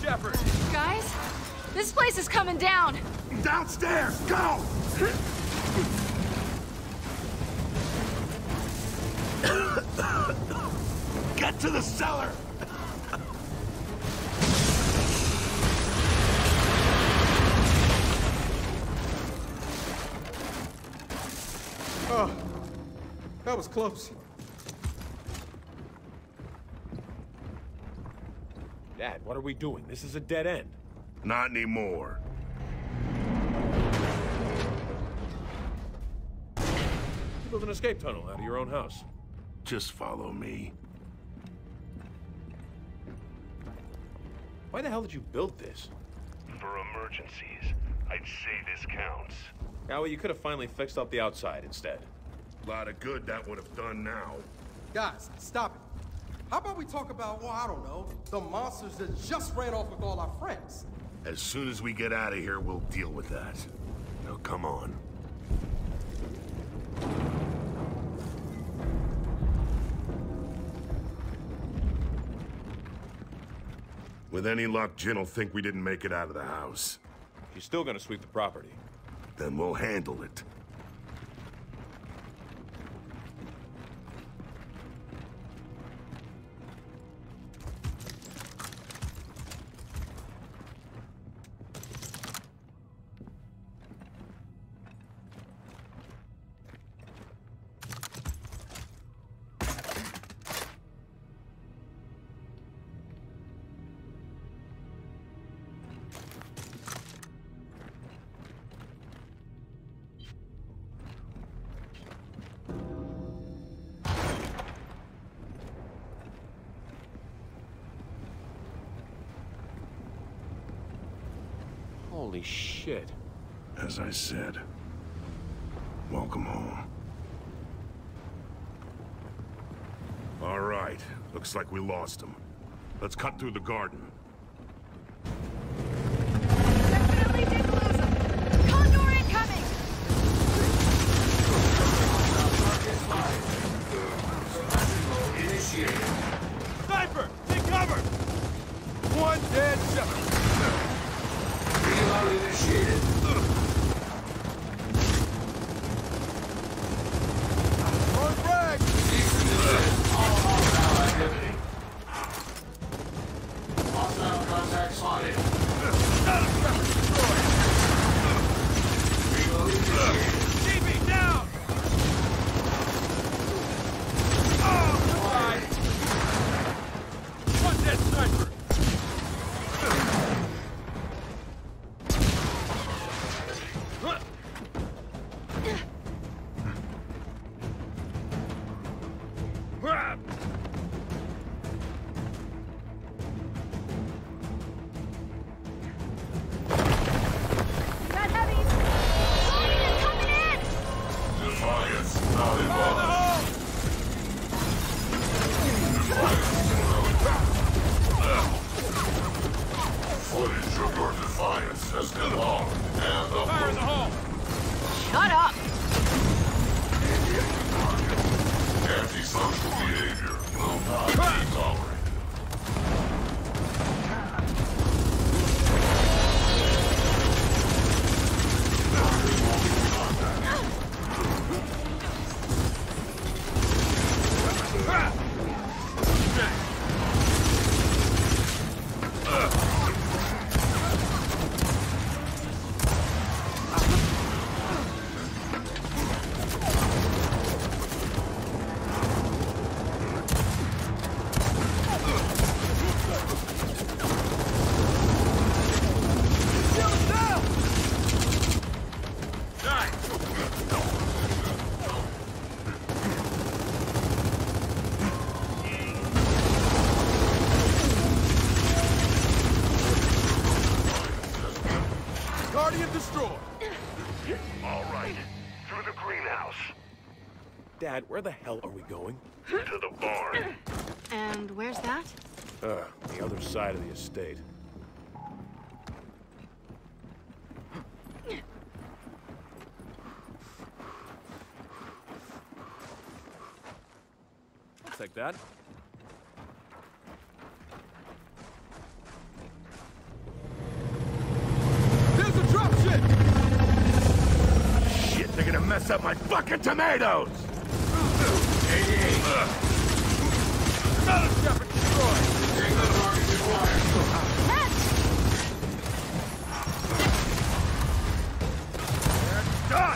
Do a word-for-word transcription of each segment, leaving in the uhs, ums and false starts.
Shepard! Guys, this place is coming down! Downstairs! Go! Get to the cellar! Oh, that was close. Dad, what are we doing? This is a dead end. Not anymore. You built an escape tunnel out of your own house. Just follow me. Why the hell did you build this? For emergencies. I'd say this counts. Yeah, well, you could have finally fixed up the outside instead. A lot of good that would have done now. Guys, stop it. How about we talk about, well, I don't know, the monsters that just ran off with all our friends? As soon as we get out of here, we'll deal with that. Now, come on. With any luck, Jin will think we didn't make it out of the house. She's still gonna sweep the property. Then we'll handle it. Holy shit. As I said, welcome home. All right, looks like we lost him. Let's cut through the garden. Definitely did lose him! Condor incoming! Initiated. Sniper! Take cover! One dead Shepard! Reload initiated. On frag! Cease and desist. All hostile activity. Hostile contact spotted. Reload initiated. T V down! Oh, right. One dead sniper! Got heavies! Alien coming in! Defiance not involved. Footage of your defiance has been logged and uploaded. Fire in the hole! Shut up! Antisocial behavior will not be tolerated. Guardian destroyed! All right, through the greenhouse, Dad, where the hell are we going? to the barn. And where's that? Uh, the other side of the estate. I'll take that. mess up my fucking tomatoes! Another Shepard destroyed! Take the target acquired. Done!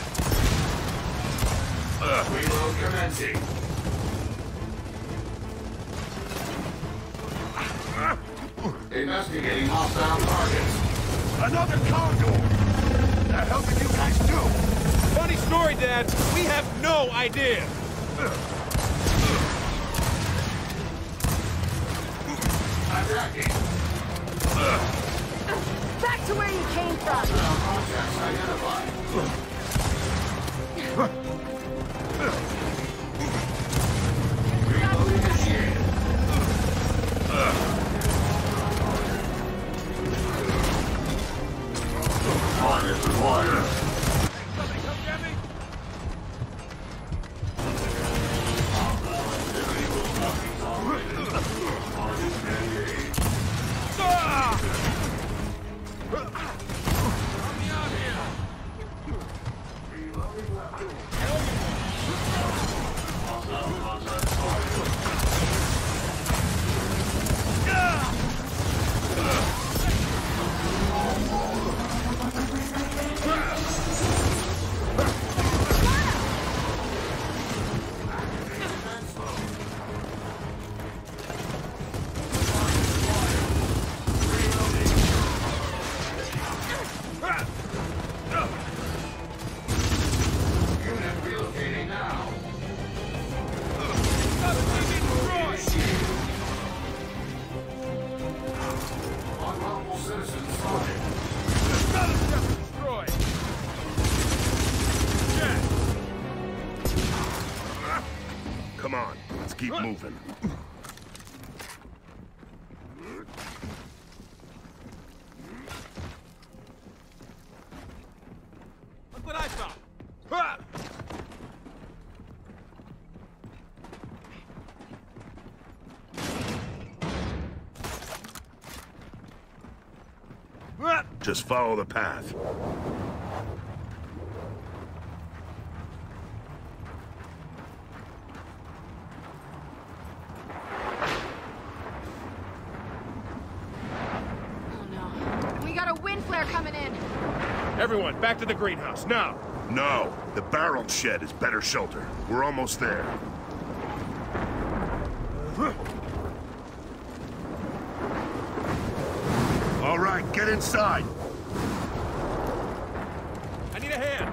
Reload commencing. Investigating hostile targets. Another Condor! What the hell did you guys do? Funny story, Dad. We have no idea. Attacking. Back to where you came from. Hostile contacts identified. Reload initiated. Target acquired. Somebody come get me? Activity will not be tolerated. Target engaged. Ah! Help me out here! Hostile contact target. Unit relocating now. Unlawful citizens spotted. Another Shepard destroyed! Jack! Come on, let's keep moving. Look what I found! Ah! Ah! Just follow the path. Oh no. We got a wind flare coming in. Everyone, back to the greenhouse, now! No, the barrel shed is better shelter. We're almost there. All right, get inside. I need a hand!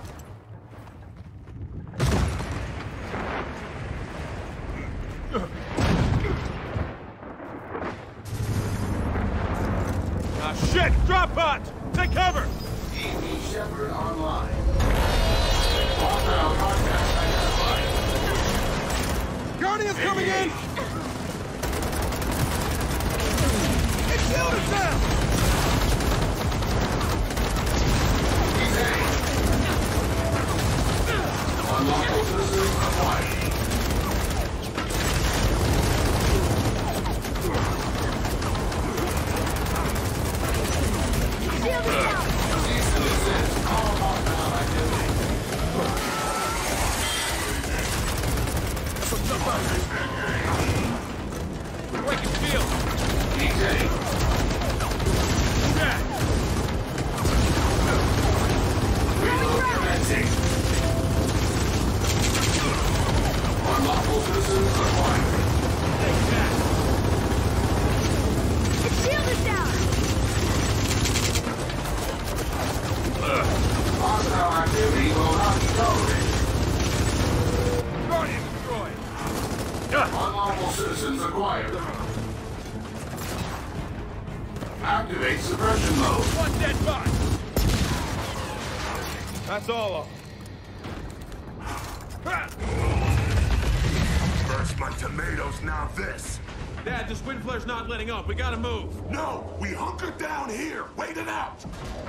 Ah, shit! Drop pod! Take cover! E P Shepard online. Hostile contacts identified. Guardians coming in! It's shield is down! Unlawful citizens acquired. Shield is down. Cease and desist. All hostile activity. Breaking field! Detain. Jack! Reload commencing. Unlawful citizens acquired. Take that! The shield is down. Hostile activity will not be tolerated. Guardian destroyed! Unlawful citizens acquired. Activate suppression mode. One dead bot! That's all of them. First my tomatoes, now this. Dad, this wind flare's not letting up. We gotta move. No, we hunker down here. Wait it out.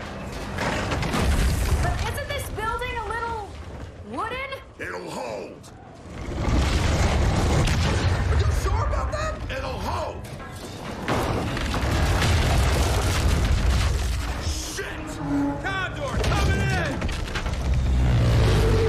But isn't this building a little wooden? It'll hold. Are you sure about that? It'll hold. Shit! Condor, coming in!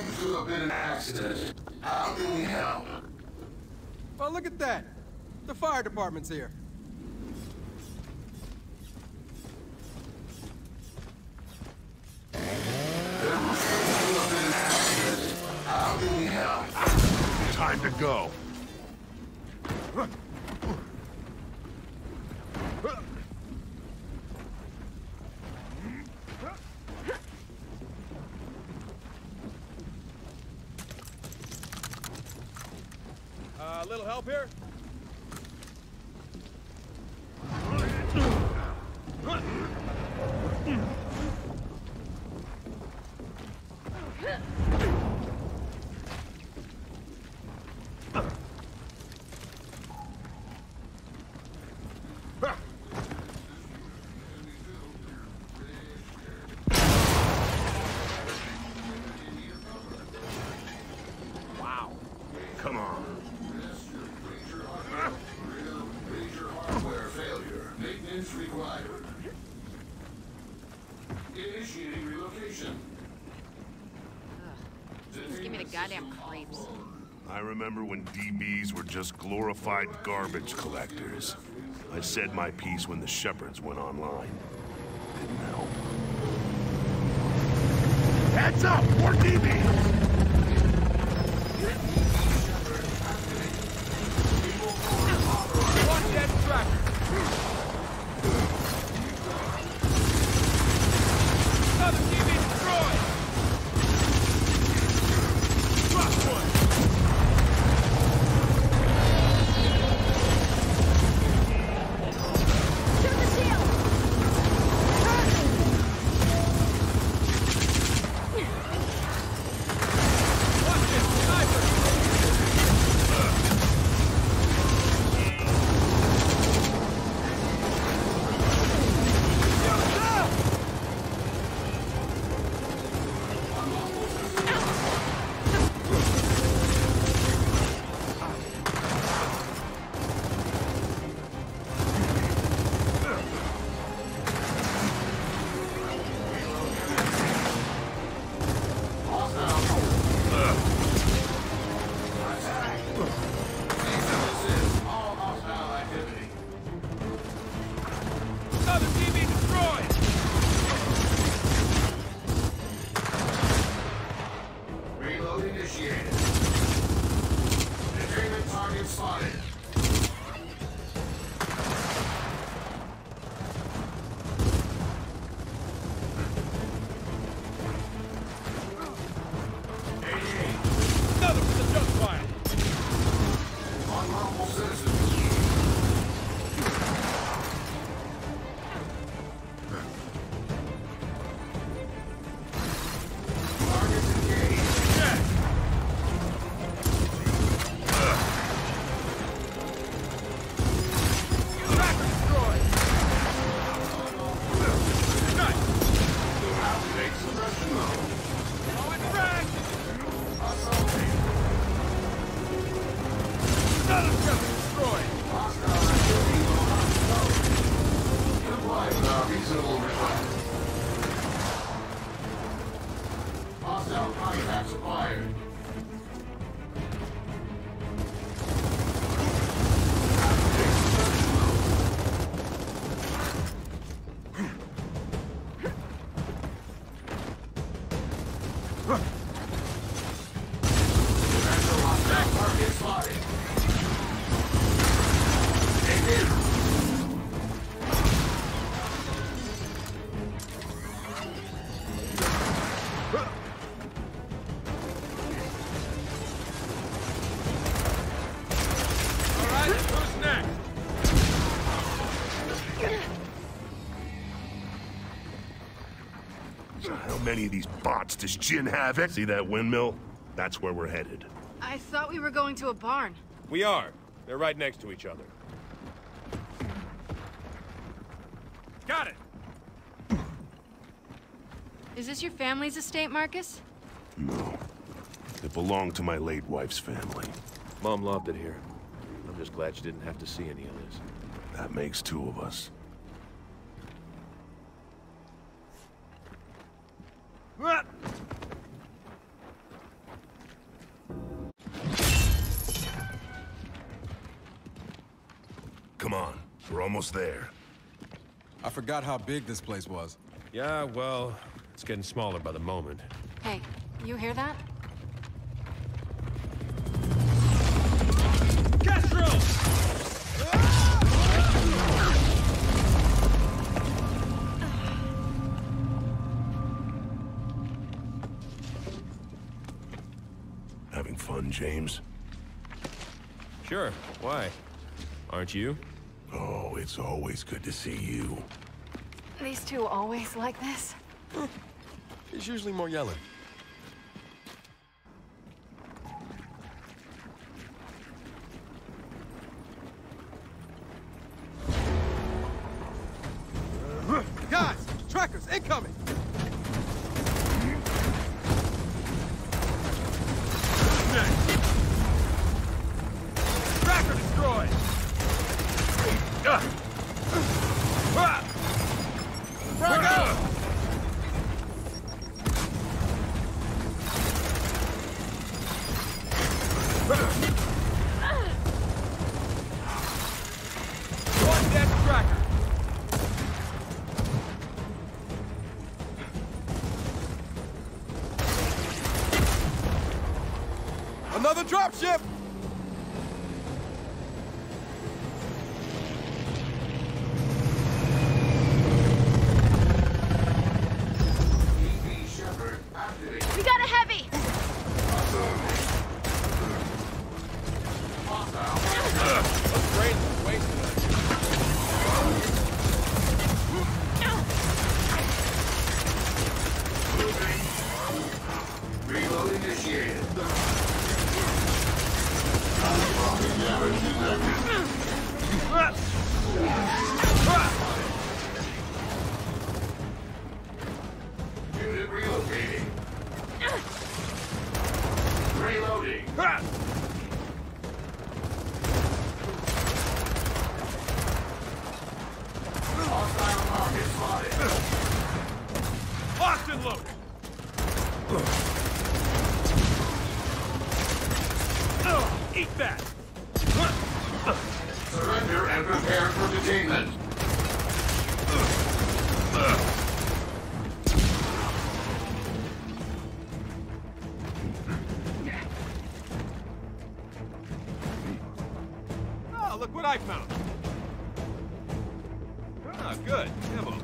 Seems to have been an accident. How can we help? Oh, look at that. The fire department's here. There seems to have been an accident. How can we help? Time to go. Uh, a little help here? Wow. Come on. Major hardware failure. Maintenance required. Initiating relocation. Just give me the goddamn creeps. I remember when D Bs were just glorified garbage collectors. I said my piece when the Shepherds went online. Didn't help. Heads up! More D Bs! One dead tracker. Another T V destroyed. Drop one. Shoot the shield! Watch it, sniper. All hostile activity. Another T V destroyed. Reload initiated. Containment target spotted. eighty-eight. Another for the junk pile. Unlawful citizens. Targets engaged. Check. Tracker destroyed. Nice. Activate suppression mode. Oh, it's wrecked. Assaulting. Another Shepard destroyed. Hostile activity will not stop. Comply with our reasonable request. Hostile contacts acquired. Activate suppression mode. Potential hostile target spotted. Engage. All right, who's next? So how many of these bots does Jin have? See that windmill? That's where we're headed. I thought we were going to a barn. We are. They're right next to each other. Got it. Is this your family's estate, Marcus? No. It belonged to my late wife's family. Mom loved it here. I'm just glad she didn't have to see any of this. That makes two of us. Come on, we're almost there. I forgot how big this place was. Yeah, well, it's getting smaller by the moment. Hey, you hear that? Castro! Having fun, James? Sure, why? Aren't you? Oh, it's always good to see you. These two always like this? He's usually more yelling. Guys, trackers incoming! Tracker destroyed! Frag out! One dead tracker! Another dropship! We got a heavy! Those brains are wasted on you. Reload initiated. Unit relocating. Reloading. Hostile target spotted. Locked and loaded! Eat that! Surrender and prepare for detainment. Oh, look what I found! Ah, good. Ammo.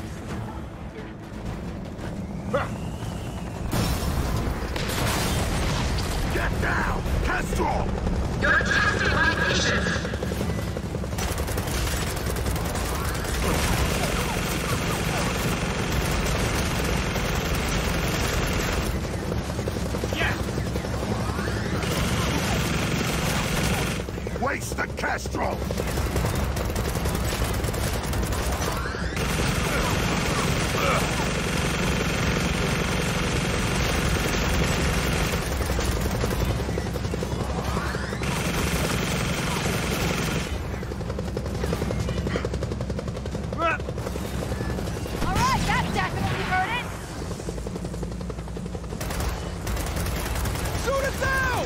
Get down! Castro! You're testing my patience. Waste the Castro! Alright, that definitely hurt it! Shoot it down!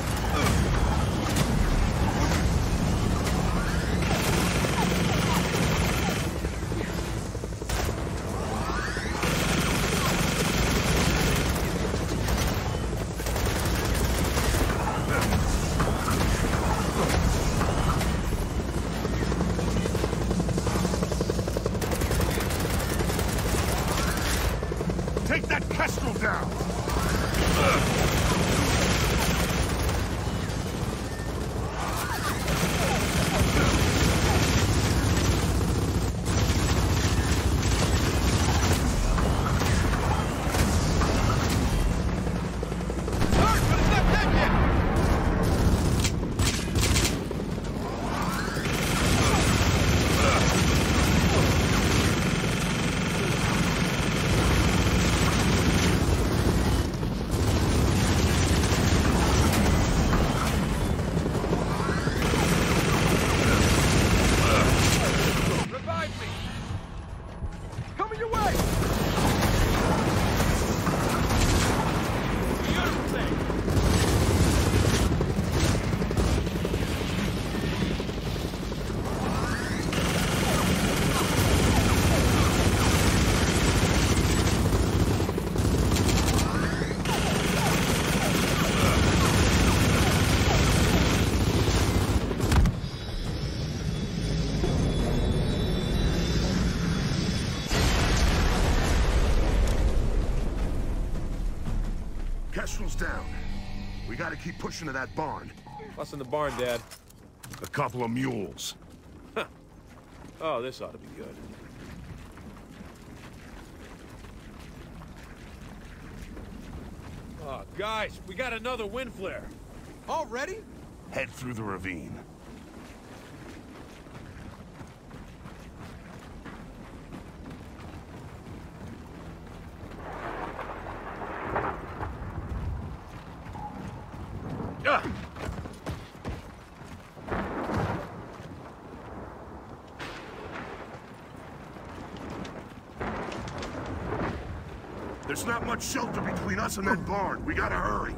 Take that Kestrel down! Hostiles down. We gotta keep pushing to that barn. What's in the barn, Dad? A couple of mules. Huh. Oh, this ought to be good. Oh, guys, we got another wind flare. Already? Head through the ravine. Ah! There's not much shelter between us and that barn. We gotta hurry.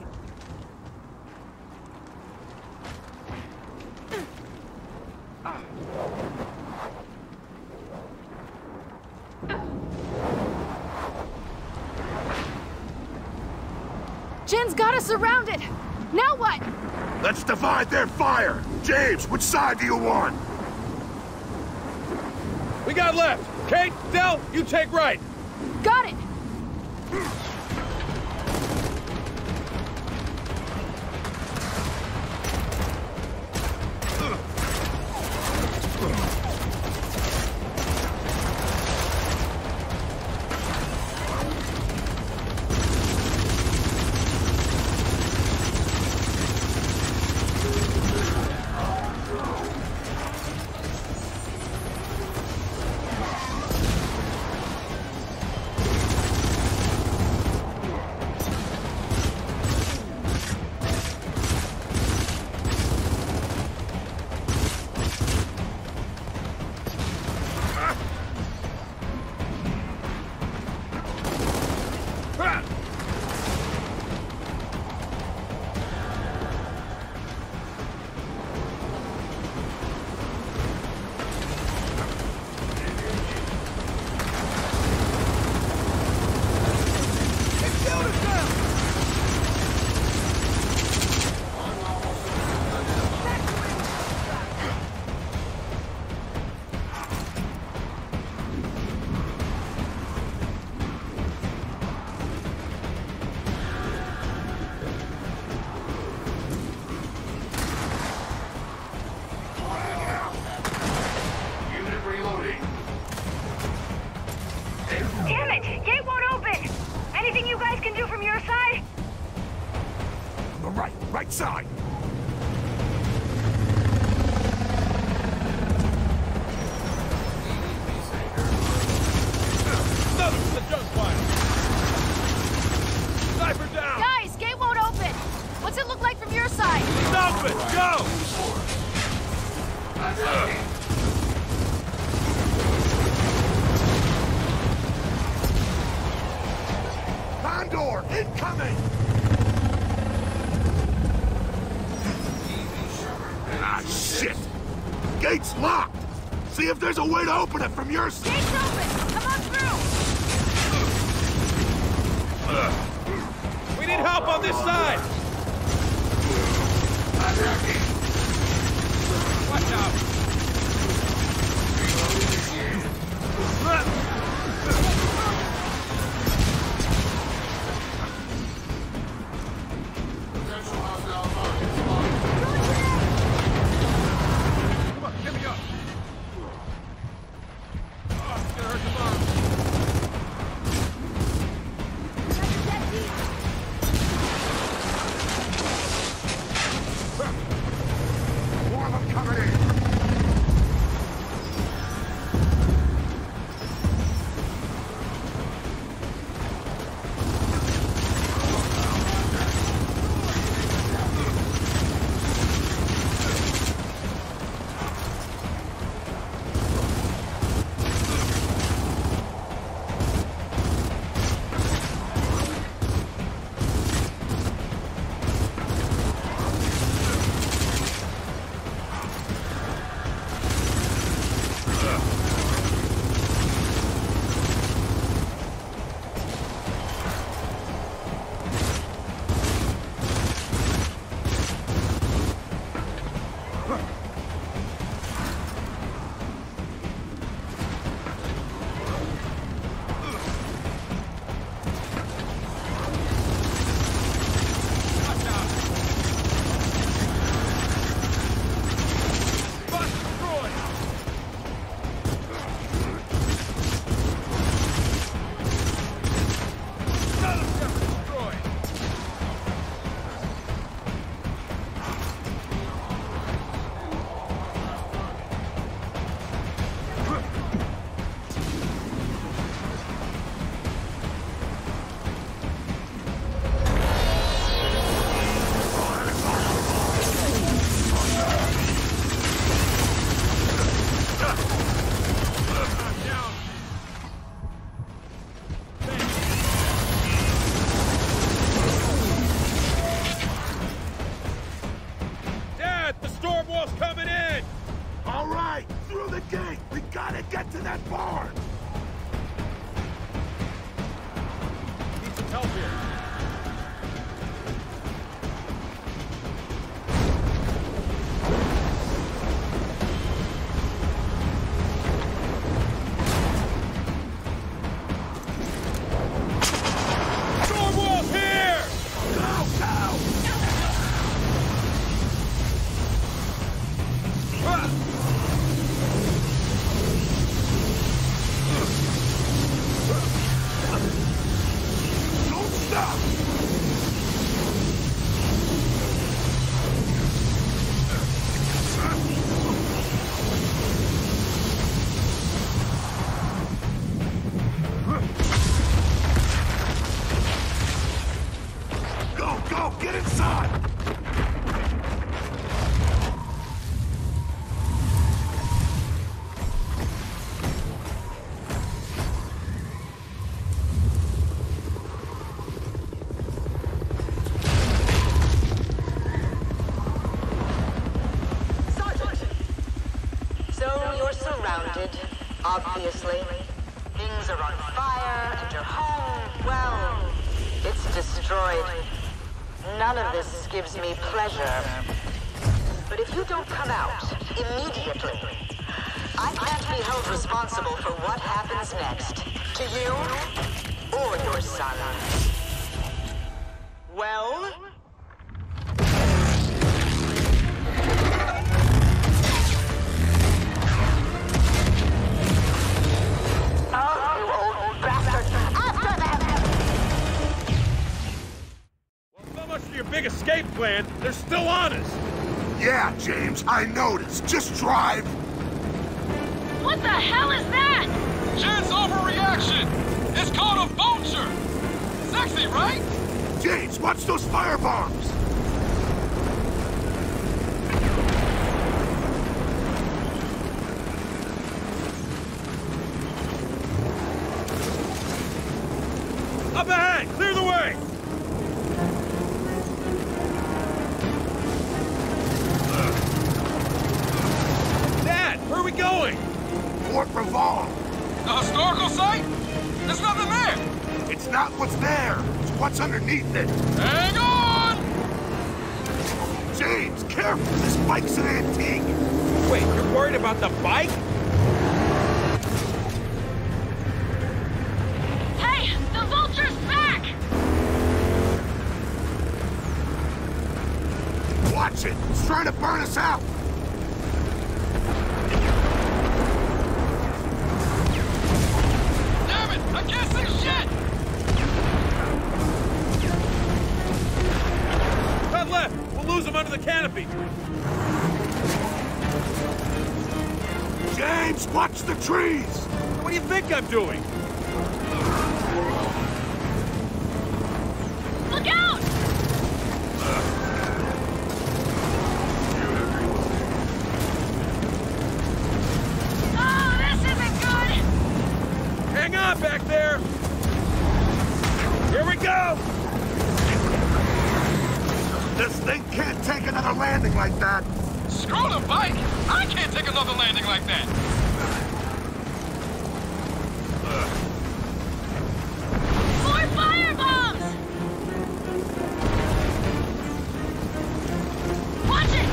Jen's got us surrounded. Now what? Let's divide their fire. James, which side do you want? We got left. Kate, Del, you take right. Got it. Damn it! Gate won't open! Anything you guys can do from your side? The right, right side. Another from the junk fire. Sniper down. Guys, gate won't open! What's it look like from your side? Stop it! Go! Condor, incoming! Ah, shit! Gate's locked! See if there's a way to open it from your side! Gate's open! Come on through! We need help on this side! Watch out! that barn! Need some help here. Obviously. Things are on fire, and your home, well, it's destroyed. None of this gives me pleasure. But if you don't come out immediately, I can't be held responsible for what happens next. To you, or your son. Well? Your big escape plan, they're still on us! Yeah, James, I noticed. Just drive! What the hell is that? Jen's overreaction! It's called a vulture! Sexy, right? James, watch those fire bombs! Up ahead! Clear the way! Where are we going? Fort Revolve. The historical site? There's nothing there. It's not what's there. It's what's underneath it. Hang on! James, careful. This bike's an antique. Wait, you're worried about the bike? Hey, the vulture's back! Watch it. It's trying to burn us out. I can't see shit! Cut left! We'll lose them under the canopy! James, watch the trees! What do you think I'm doing? Look out! Oh, this isn't good! Hang on back there! Here we go! This thing can't take another landing like that! Screw the bike! I can't take another landing like that! More fire bombs! Watch it!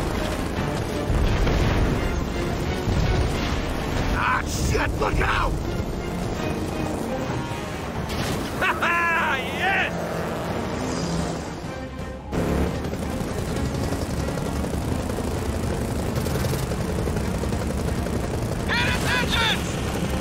Ah, shit! Look out! Ha ha! Yes! Hit its engines!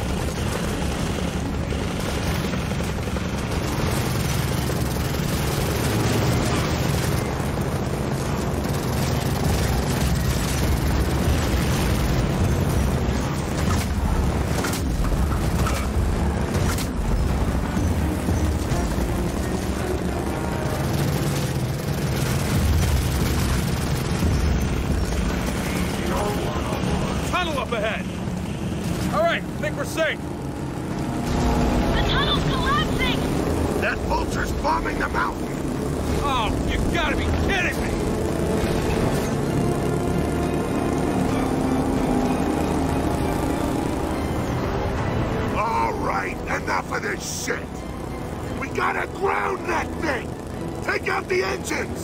Tunnel up ahead! Alright, think we're safe! The tunnel's collapsing! That vulture's bombing the mountain! Oh, you gotta be kidding me! this shit! We gotta ground that thing! Take out the engines!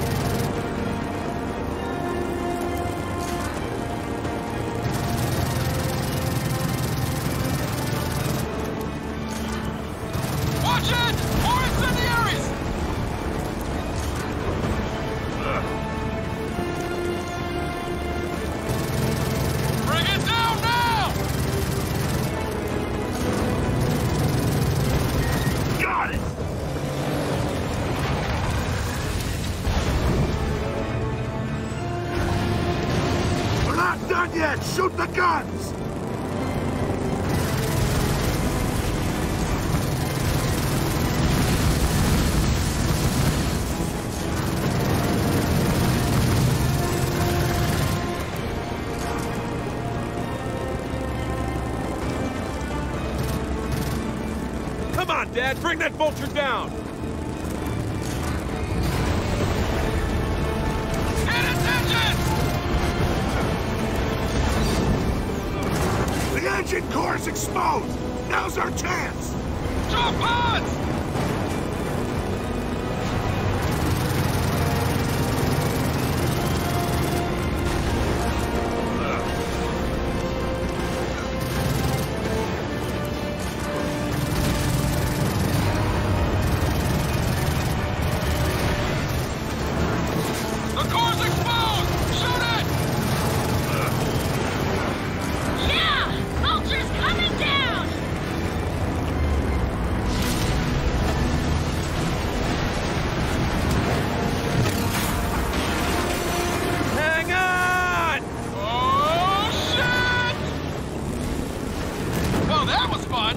Watch it! More incendiaries! Bring it down now! Got it! We're not done yet! Shoot the guns! Come on, Dad, bring that vulture down! Hit its engines! The engine core's exposed! Now's our chance! Drop pods! The core's exposed! Shoot it! Yeah! Vulture's coming down! Hang on! Oh, shit! Well, that was fun!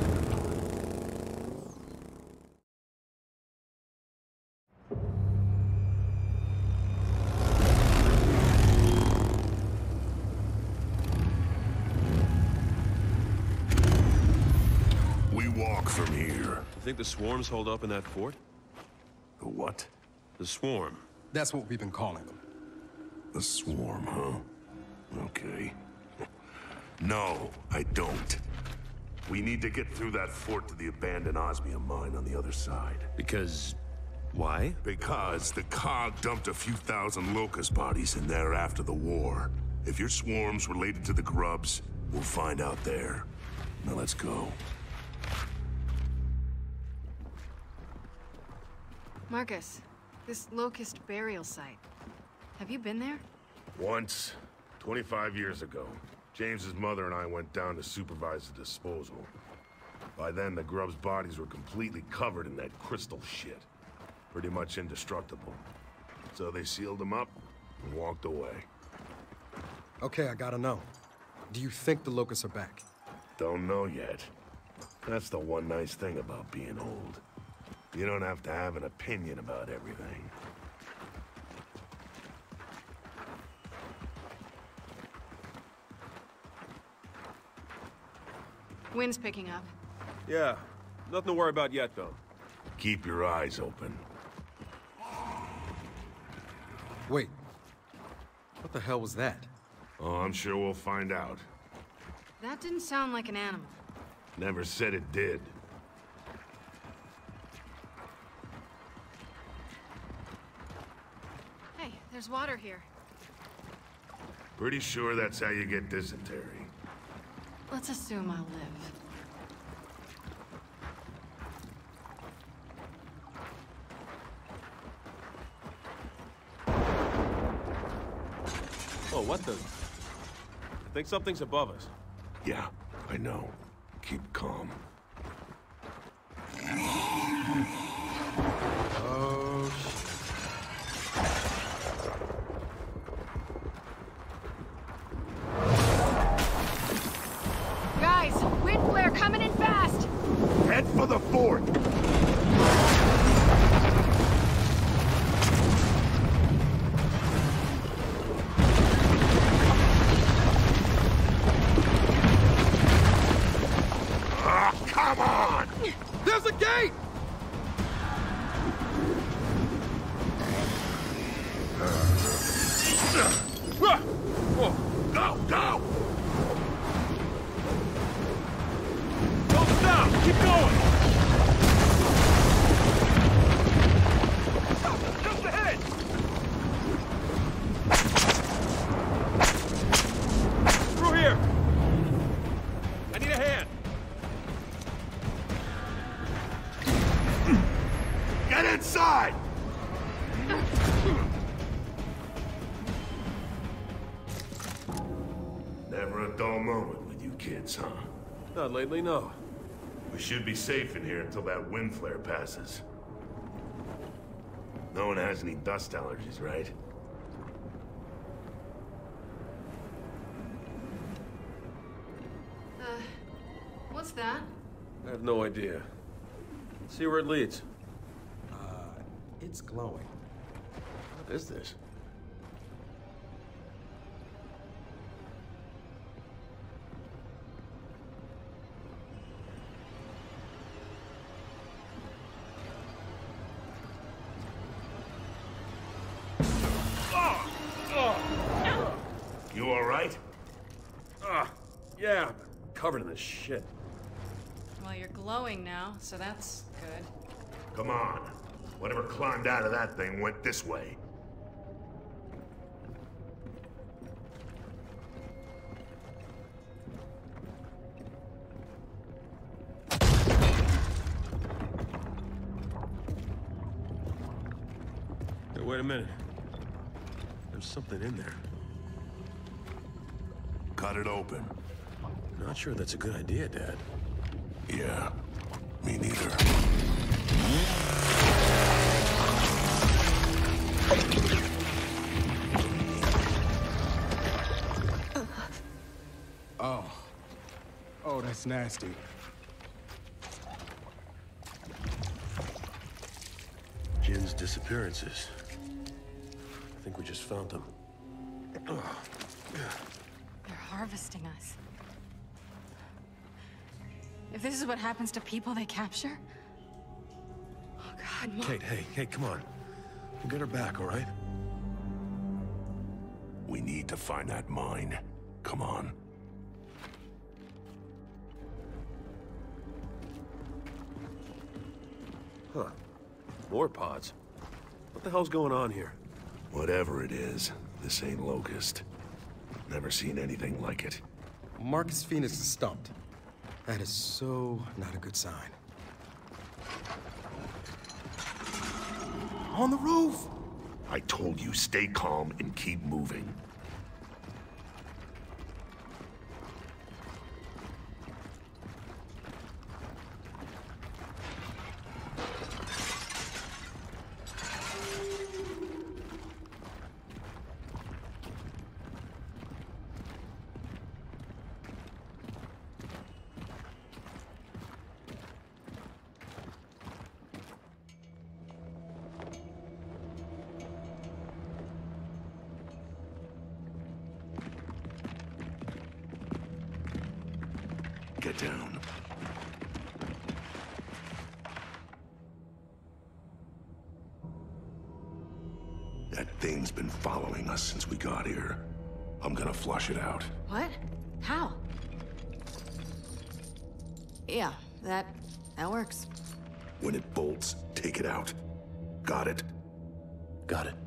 We walk from here. You think the swarms hold up in that fort? The what? The swarm. That's what we've been calling them. The swarm, huh? Okay. No, I don't. We need to get through that fort to the abandoned osmium mine on the other side. Because... why? Because the C O G dumped a few thousand locust bodies in there after the war. If your swarm's related to the grubs, we'll find out there. Now let's go. Marcus, this locust burial site. Have you been there? Once, twenty-five years ago, James's mother and I went down to supervise the disposal. By then, the grubs' bodies were completely covered in that crystal shit. Pretty much indestructible. So they sealed them up and walked away. Okay, I gotta know. Do you think the locusts are back? Don't know yet. That's the one nice thing about being old. You don't have to have an opinion about everything. Wind's picking up. Yeah, nothing to worry about yet, though. Keep your eyes open. Wait. What the hell was that? Oh, I'm sure we'll find out. That didn't sound like an animal. Never said it did. Hey, there's water here. Pretty sure that's how you get dysentery. Let's assume I'll live. Oh, what the... I think something's above us. Yeah, I know. Keep calm. Oh, shit. Guys, wind flare coming in fast! Head for the fort! Ah, come on! There's a gate! inside! Never a dull moment with you kids, huh? Not lately, no. We should be safe in here until that wind flare passes. No one has any dust allergies, right? Uh, what's that? I have no idea. See where it leads. Uh, it's glowing. What is this? You all right? Ah, yeah, I'm covered in this shit. Well, you're glowing now, so that's good. Come on. Whatever climbed out of that thing went this way. Hey, wait a minute. There's something in there. Cut it open. Not sure that's a good idea, Dad. Yeah, me neither. Oh. Oh, that's nasty. Jin's disappearances. I think we just found them. They're harvesting us. If this is what happens to people they capture... Oh, God, Mom. Kate, hey, hey, come on. We'll get her back, all right? We need to find that mine. Come on. Huh. More pods. What the hell's going on here? Whatever it is, this ain't Locust. Never seen anything like it. Marcus Phoenix is stumped. That is so not a good sign. On the roof! I told you, stay calm and keep moving. Get down. That thing's been following us since we got here. I'm gonna flush it out. What? How? Yeah, that... that works. When it bolts, take it out. Got it? Got it.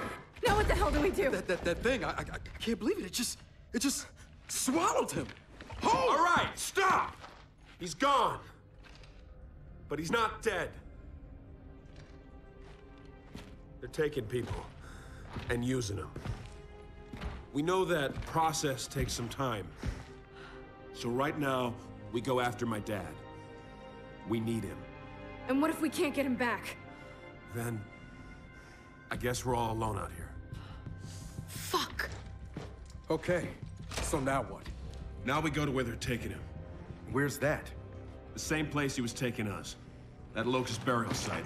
That, that, that thing, I, I, I can't believe it. It just, it just swallowed him. Hold! All right, stop! He's gone. But he's not dead. They're taking people and using them. We know that process takes some time. So right now, we go after my dad. We need him. And what if we can't get him back? Then, I guess we're all alone out here. Fuck! Okay, so now what? Now we go to where they're taking him. Where's that? The same place he was taking us. That Locust burial site.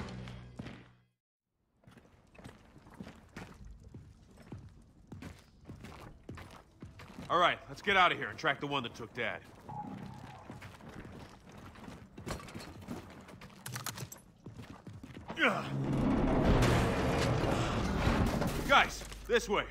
All right, let's get out of here and track the one that took Dad. Ugh. Guys, this way.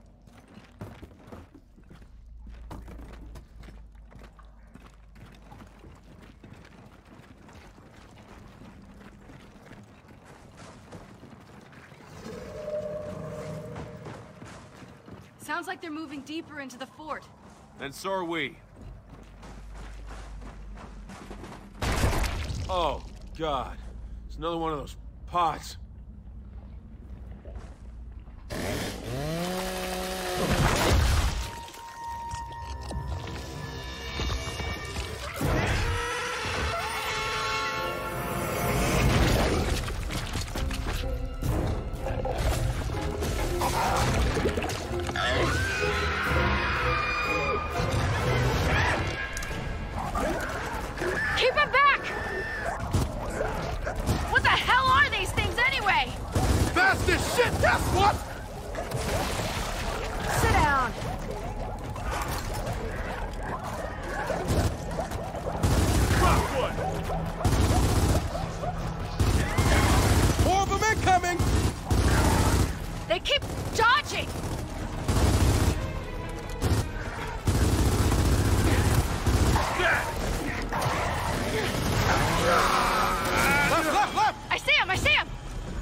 Sounds like they're moving deeper into the fort. And so are we. Oh, God. It's another one of those pots. Keep him back! What the hell are these things anyway? Fast as shit, that's what! Sit down. Rockwood! More of them incoming! They keep dodging! Left, left, left! I see him, I see him!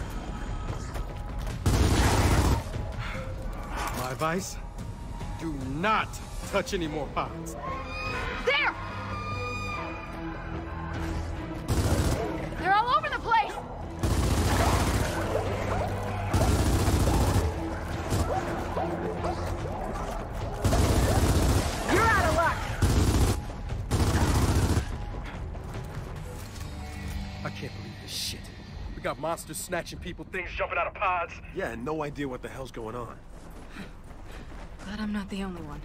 My advice? Do not touch any more pods. There! They're all over the place! You're out of luck! I can't believe this shit. We got monsters snatching people, things jumping out of pods. Yeah, and no idea what the hell's going on. Glad I'm not the only one.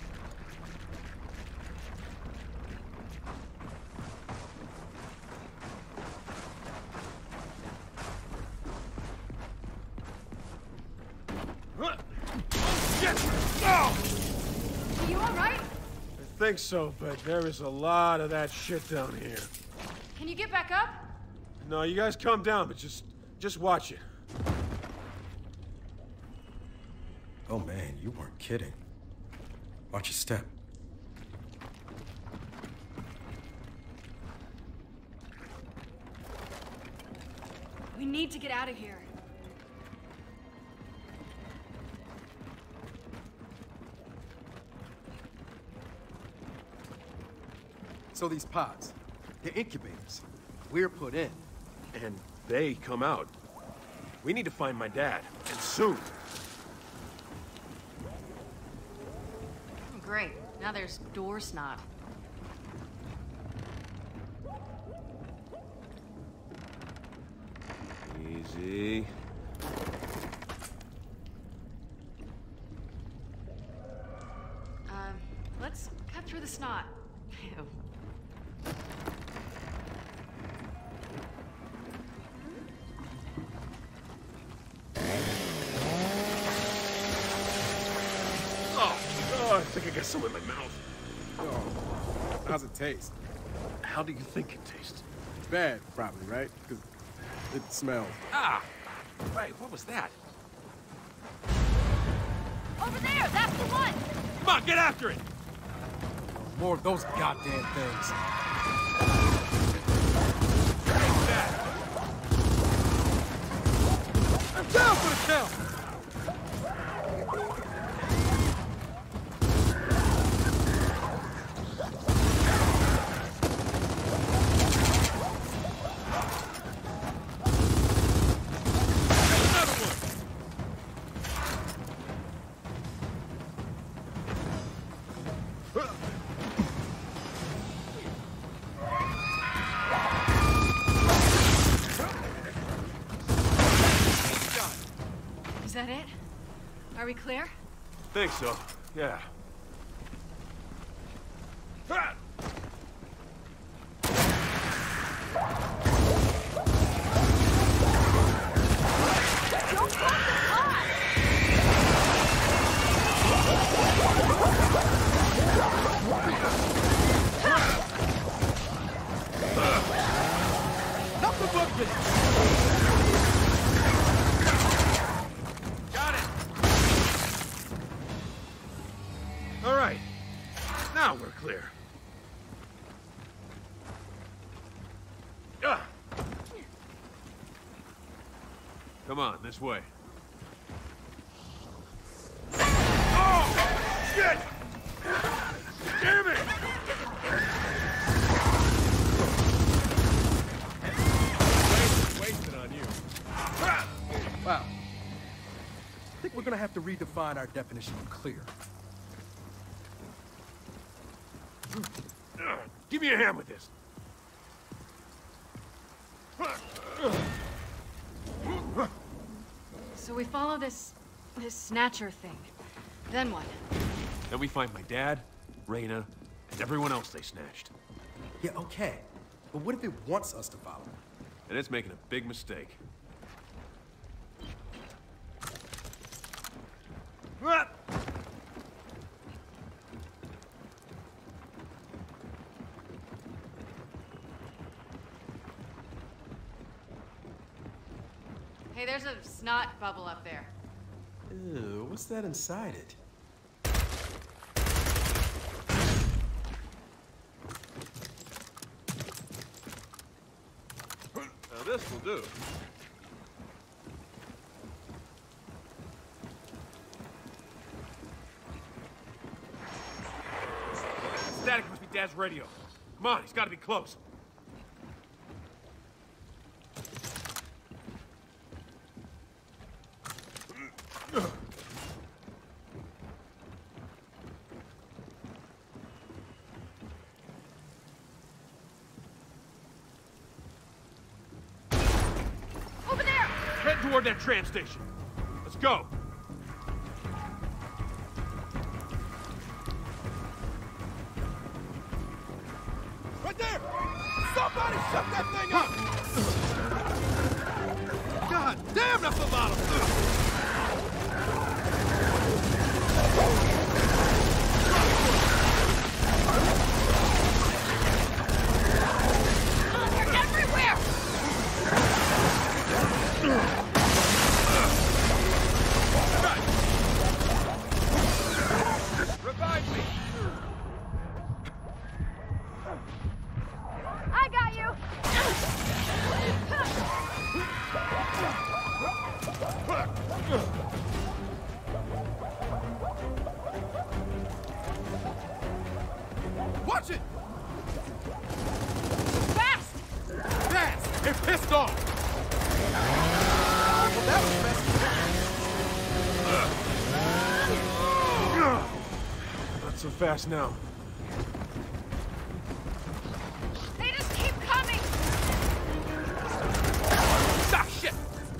Shit! Oh! You all right? I think so, but there is a lot of that shit down here. Can you get back up? No, you guys calm down, but just, just watch it. Oh man, you weren't kidding. Watch your step. We need to get out of here. So these pods, they're incubators. We're put in. And they come out. We need to find my dad, and soon. Oh, great. Now there's door snot. Easy. Um, let's cut through the snot. Ew. Oh, I think I got some in my mouth. Oh, how's it taste? How do you think it tastes? Bad, probably, right? Because it smells. Ah! Wait, what was that? Over there! That's the one! Come on, get after it! More of those goddamn things. Take that! I'm down for the count! that it? Are we clear? Think so, yeah. Ah! Don't cross the car! Nothing but this! Got it! All right. Now we're clear. Ah. Come on, this way. Oh! Shit! Damn it! Wasted, wasted on you. Ah. Wow. I think we're gonna have to redefine our definition of clear. Uh, give me a hand with this. So we follow this... this snatcher thing. Then what? Then we find my dad, Reyna, and everyone else they snatched. Yeah, okay. But what if it wants us to follow? And it's making a big mistake. Ah. Hey, there's a snot bubble up there. Ew, what's that inside it? Now this will do. Static must be Dad's radio. Come on, he's got to be close. Over there! Head toward that tram station. Let's go. Right there! Somebody shut that thing up! God damn, that's a lot of food! They're everywhere! Revive me. I got you! Watch it! Fast! Fast! And pissed off! Well, that was fast. Not so fast now. They just keep coming! Ah, shit.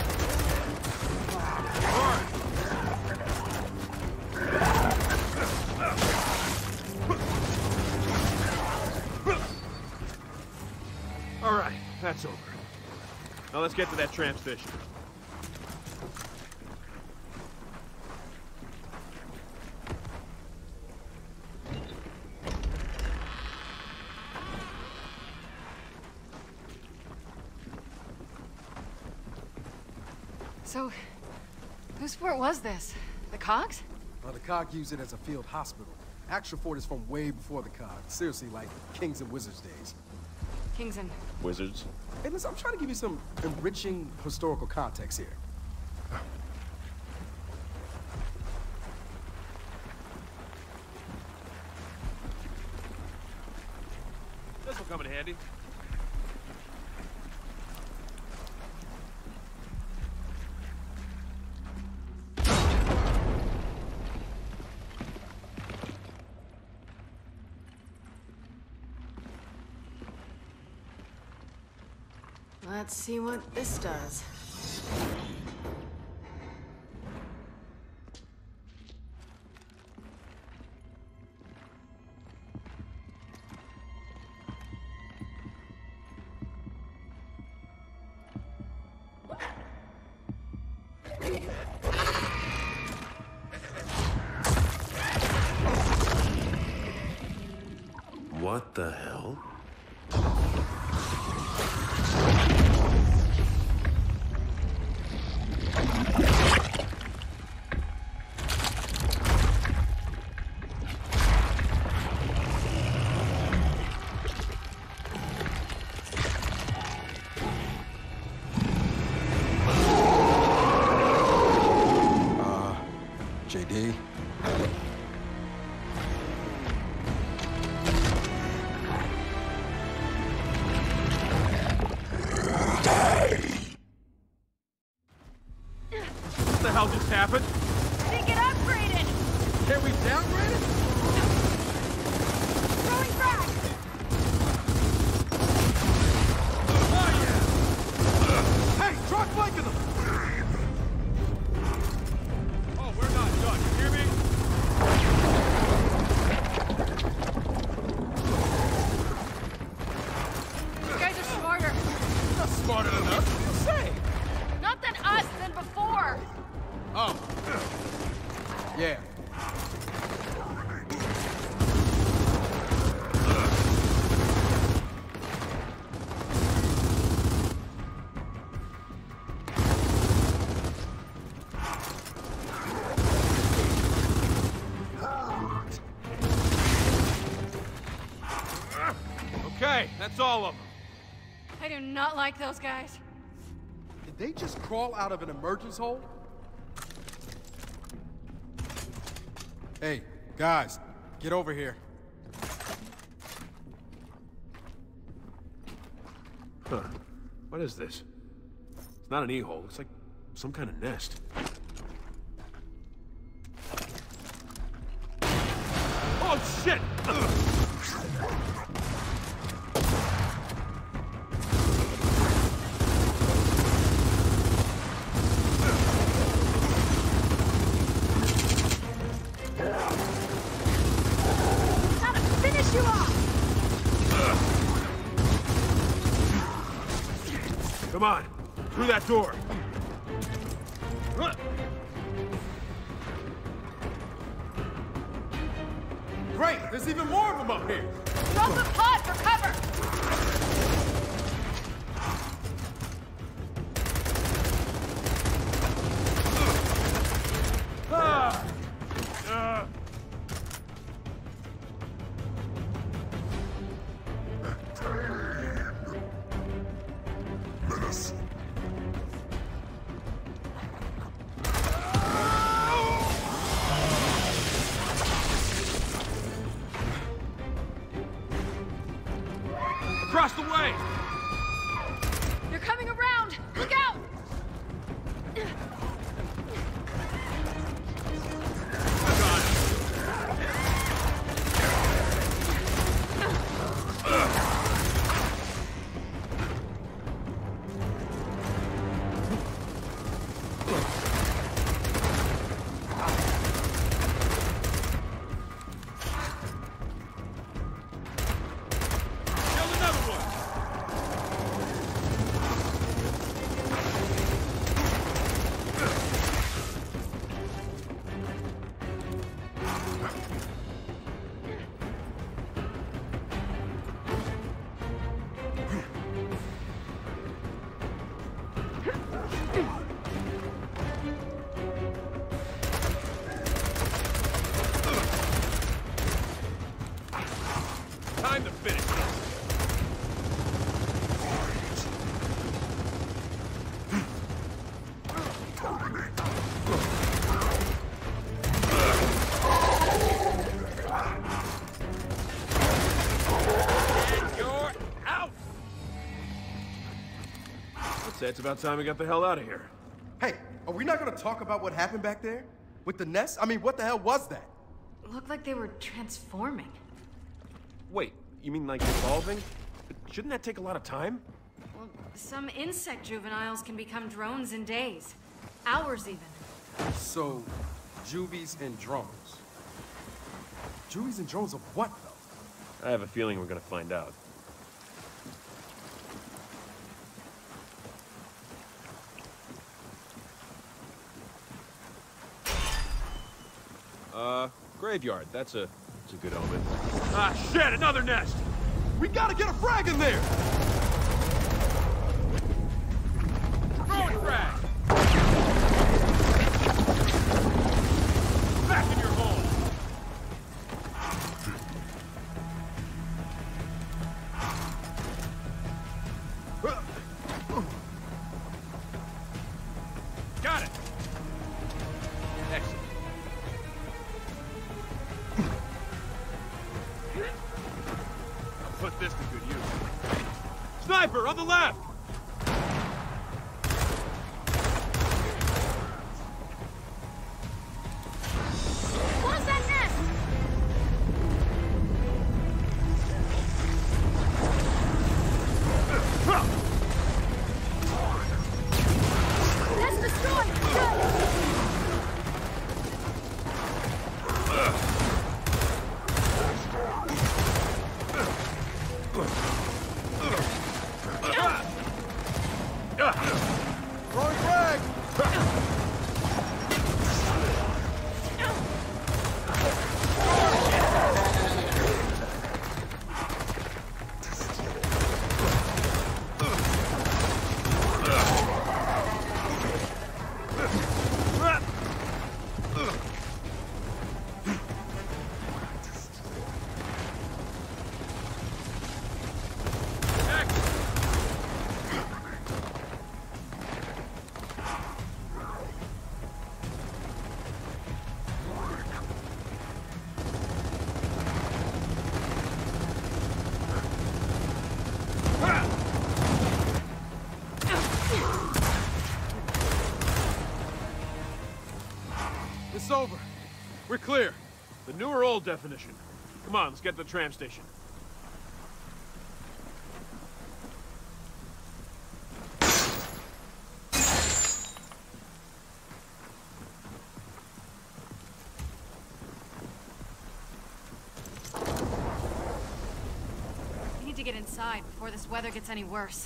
All right, that's over. Now let's get to that tram station. So, whose fort was this? The Cogs? Well, the Cog used it as a field hospital. Actual fort is from way before the Cog. Seriously, like Kings and Wizards days. Kings and... Wizards. Hey, listen, I'm trying to give you some enriching historical context here. This will come in handy. Let's see what this does. What the hell? J D. What the hell just happened? Didn't get upgraded! Can we downgrade it? Throwing back! Hey, try flanking them! Oh, we're not done. You hear me? You guys are smarter. Not smart enough. What do you say? Not than us, than before. Oh. Yeah. Okay, that's all of them. I do not like those guys. Did they just crawl out of an emergence hole? Hey, guys, get over here. Huh. What is this? It's not an e-hole. It's like some kind of nest. Oh, shit! Gotta finish you off! Come on, through that door. Great, there's even more of them up here. Drop the pod for cover. Ah! Uh. Across the way! They're coming around. Look out! Killed another one! Time to finish this. And you're out! I'd say it's about time we got the hell out of here. Hey, are we not gonna talk about what happened back there? With the nest? I mean, what the hell was that? Looked like they were transforming. Wait, you mean like evolving? Shouldn't that take a lot of time? Well, some insect juveniles can become drones in days. Hours even. So, juvies and drones. Juvies and drones of what, though? I have a feeling we're gonna find out. graveyard. That's a, that's a good omen. Ah, shit! Another nest! We gotta get a frag in there! Throwing frag! Back in your hole! Got it! Excellent. I'll put this to good use. Sniper, on the left! Close that nest! Nest destroyed! Good! Throwing frag! It's over. We're clear. The new or old definition. Come on, let's get to the tram station. We need to get inside before this weather gets any worse.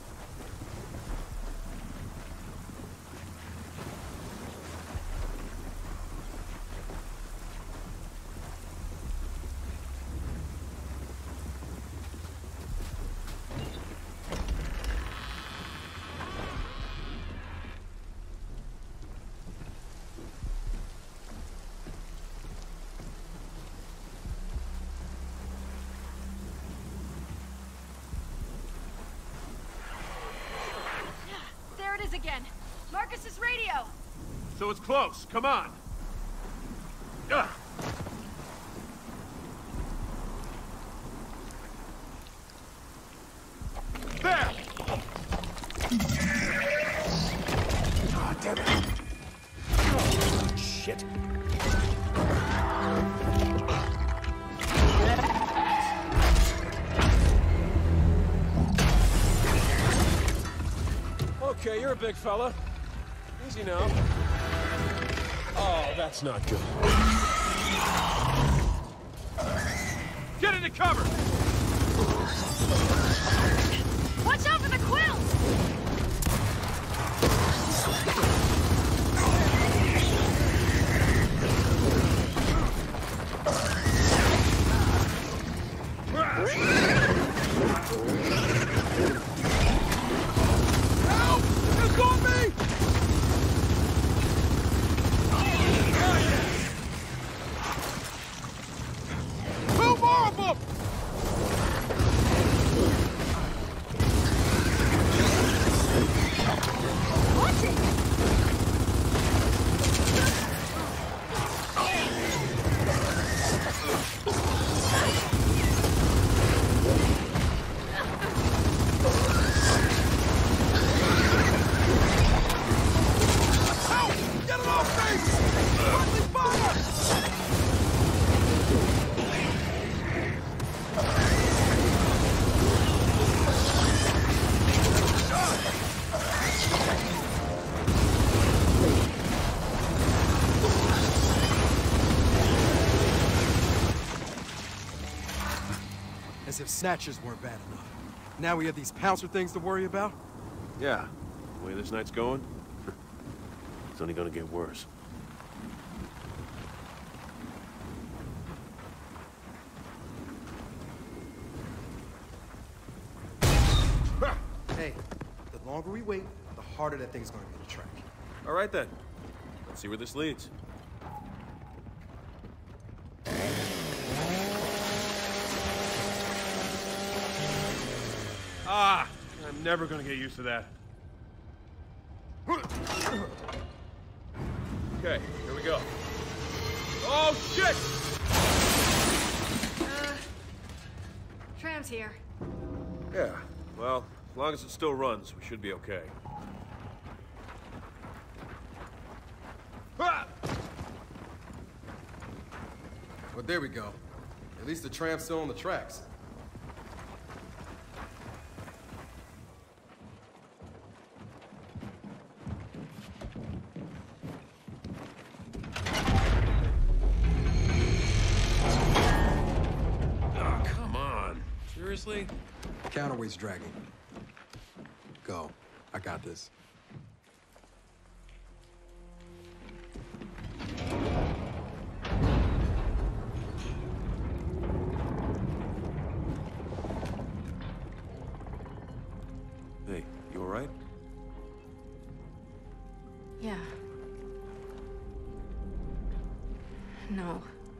There it is again. Marcus's radio. So it's close. Come on. Ugh. There! Ah, damn it. Oh, shit. Okay, you're a big fella. Easy now. Oh, that's not good. Get into cover! Watch out for the quills! Help! It's on me! Two more of them! Watch it! Help! Get it off me! Friendly fire! As if snatchers weren't bad enough. Now we have these pouncer things to worry about? Yeah, the way this night's going, it's only gonna get worse. Hey, the longer we wait, the harder that thing's gonna be to track. All right, then. Let's see where this leads. Ah! I'm never gonna get used to that. Okay, here we go. Oh, shit! Uh, tram's here. Yeah, well, as long as it still runs, we should be okay. Ah! Well, there we go. At least the tram's still on the tracks. Oh, come on. Seriously? Counterweight's dragging. Go. I got this. Hey, you all right? Yeah. No.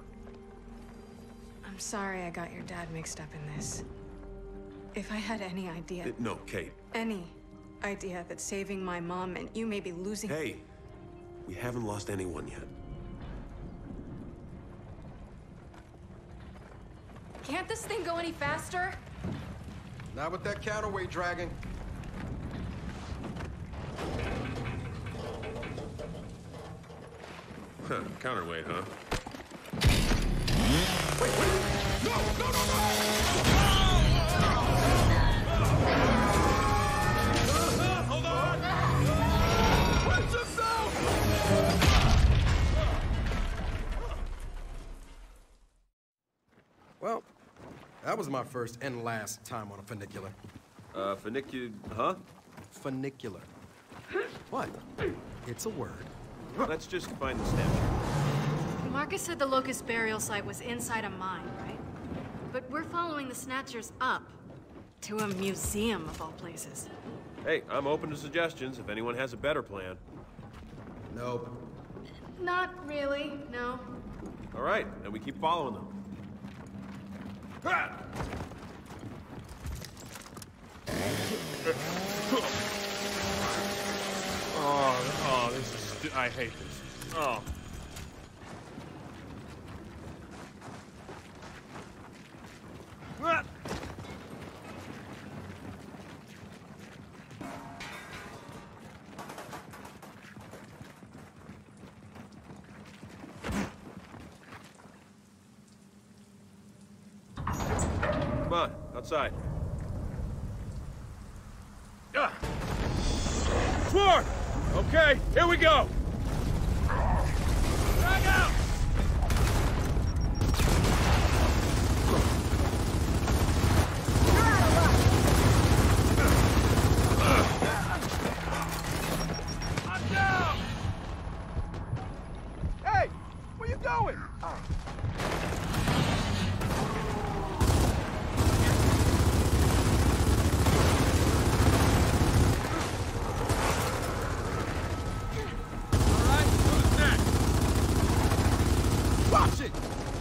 I'm sorry I got your dad mixed up in this. If I had any idea... Uh, no, Kate. Any idea that saving my mom and you may be losing... Hey, we haven't lost anyone yet. Can't this thing go any faster? Not with that counterweight dragging. Huh, counterweight, huh? Wait, wait! No, no, no, no! Hold on! Watch yourself! Well, that was my first and last time on a funicular. Uh, funicular, huh? Funicular. What? It's a word. Let's just find the Snatcher. Marcus said the Locust burial site was inside a mine, right? But we're following the Snatchers up to a museum of all places. Hey, I'm open to suggestions if anyone has a better plan. Nope. Not really, no. All right, then we keep following them. Ah! Oh, oh, this is... stu- I hate this. Oh. Ah! Come on, outside. Ah. Sword! Okay, here we go! Drag out! I'm down! Hey! Where you going? Oh. Watch it!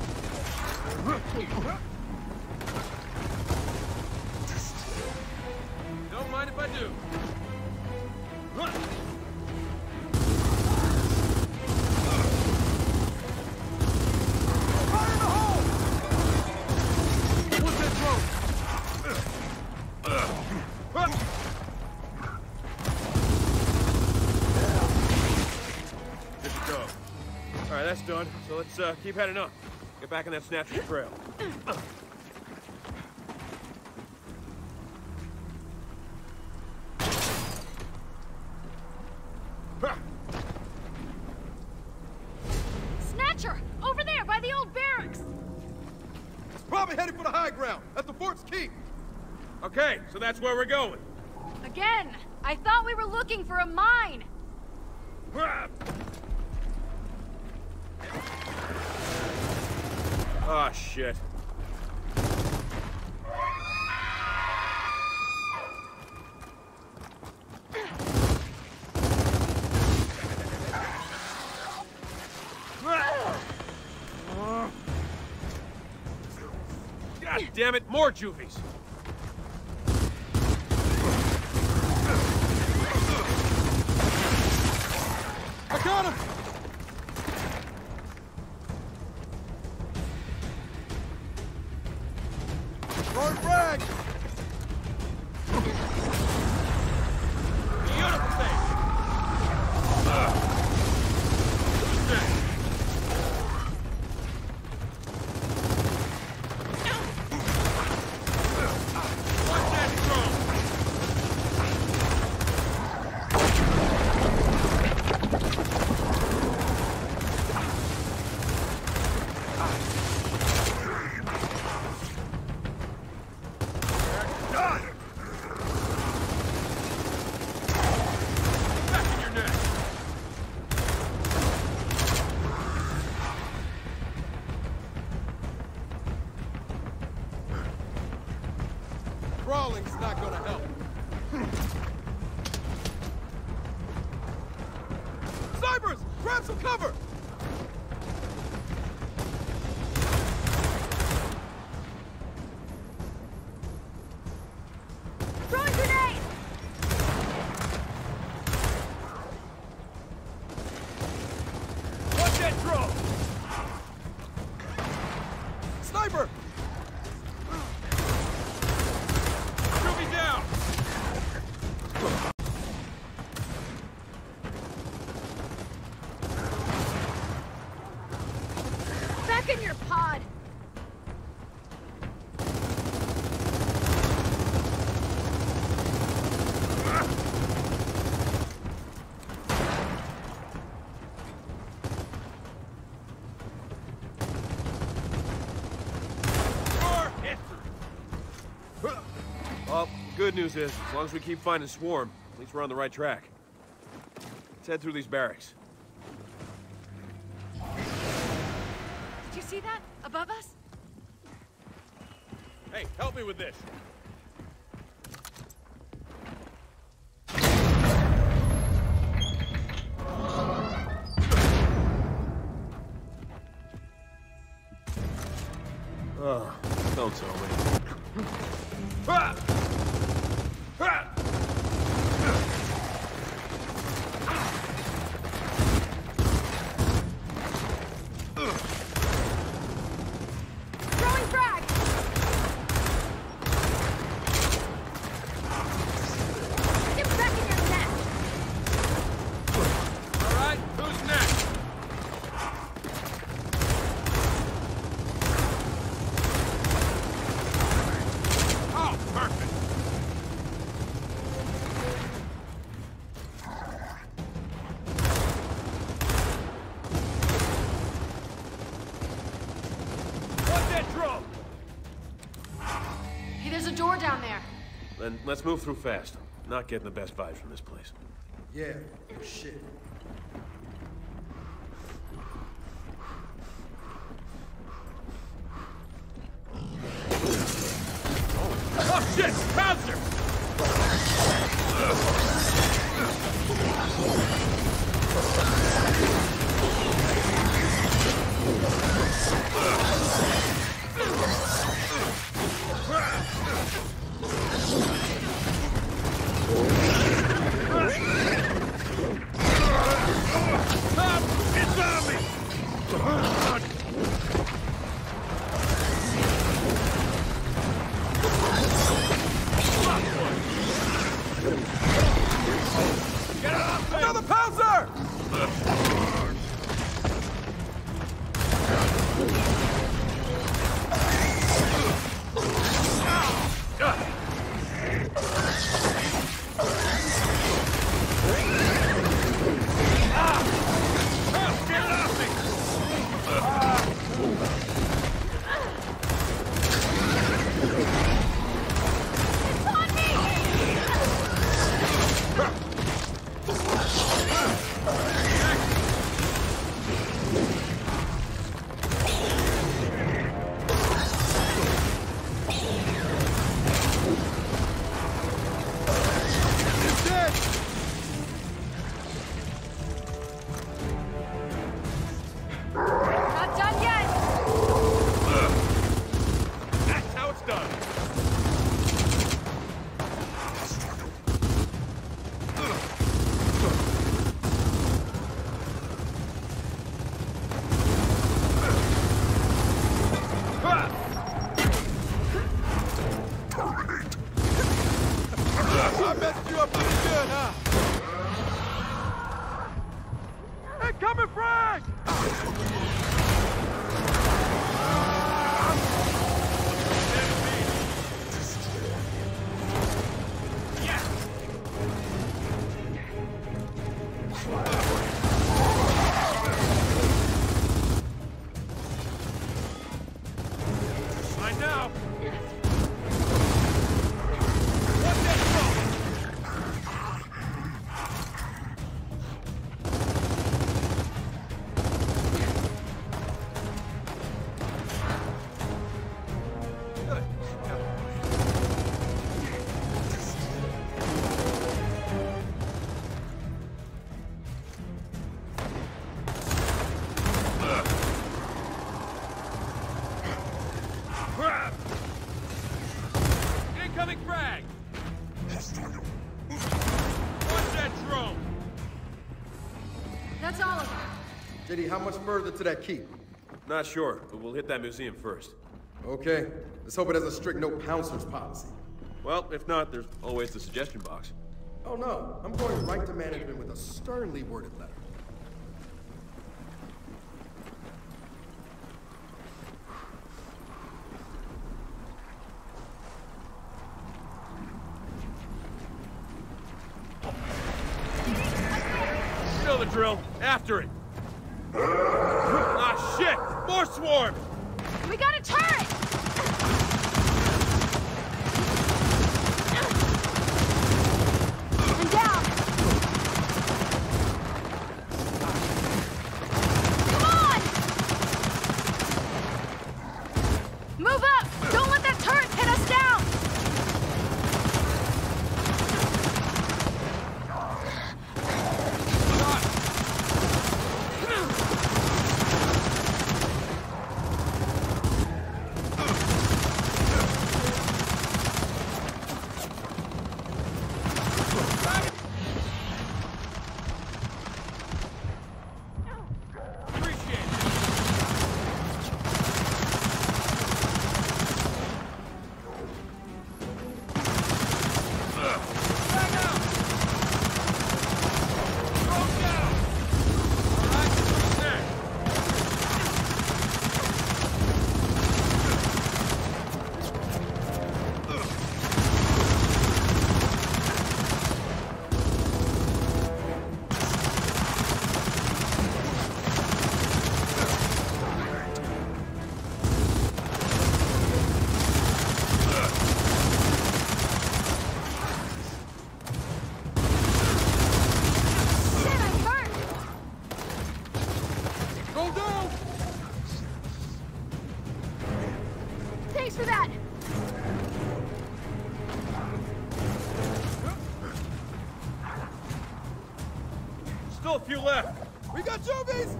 Don't mind if I do. Fire in the hole! What's that Good to go. All right, that's done. So let's uh, keep heading up. Get back on that Snatcher trail. Snatcher! Over there, by the old barracks! It's probably headed for the high ground, at the fort's keep. Okay, so that's where we're going. Again! I thought we were looking for a mine! Ah, shit. damn it, more juvies! I got him! Throwing frag! Beautiful thing! Who's next? Watch that drone! Crawling's not gonna help. Snipers! Grab some cover! Throwing grenade! Watch that drone! Sniper! Juvie down! Back in your pod! Well, good news is, as long as we keep finding Swarm, at least we're on the right track. Let's head through these barracks. Did you see that? Above us? Hey, help me with this. Oh, don't tell me. Ah! Ah! Throwing frag! Get back in your net! All right, who's next? Oh, perfect. Watch that drone! Hey, there's a door down there. Then let's move through fast. Not getting the best vibes from this place. Yeah, shit. Oh shit! Bouncer! Stop! It's on me! Get up! Another pouncer! Get off me! It's on me! good, huh? Incoming frag! Right now! What's that from? Incoming frag! What's that drone? That's all of them. J D, how much further to that keep? Not sure, but we'll hit that museum first. Okay. Let's hope it has a strict no pouncers policy. Well, if not, there's always the suggestion box. Oh no, I'm going right to management with a sternly worded letter. You know the drill. After it. Ah, shit! More swarms! We got a turret! I'm down! Come on! Move up! Don't let that turret pin us down! Thanks for that! Still a few left. We got Juvies!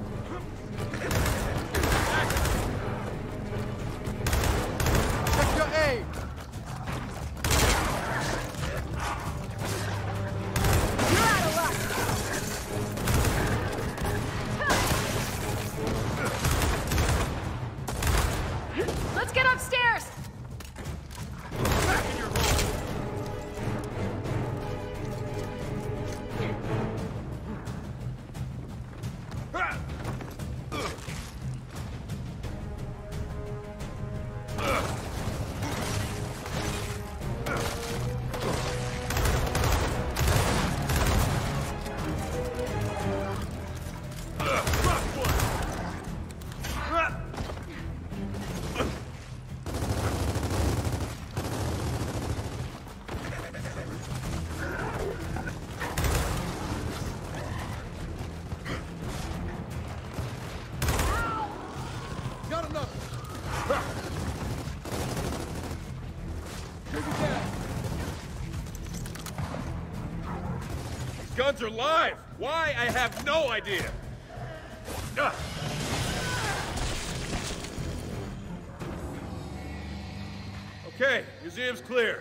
Check your aim! You're out of luck! Let's get upstairs! Back in your hole. Ah! Got another! These guns are live! Why? I have no idea! Ah. Okay, museum's clear.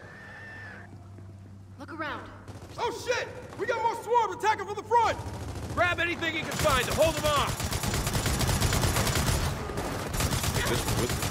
Look around. Oh shit! We got more swarms attacking from the front! Grab anything you can find to hold them off! Take this one with me.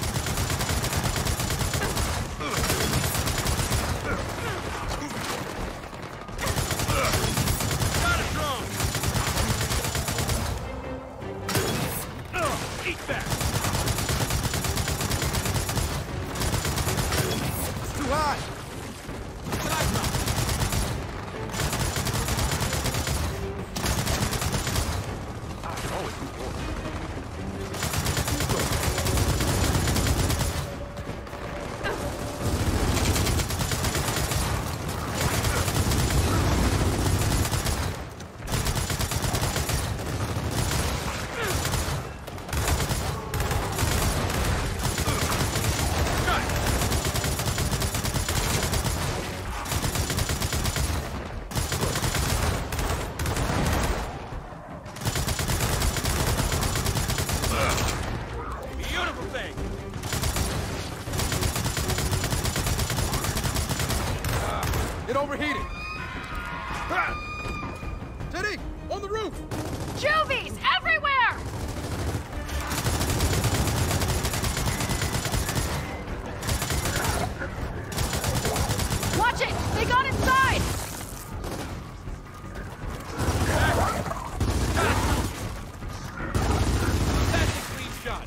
Teddy, on the roof! Juvies everywhere! Watch it! They got inside! That's a clean shot.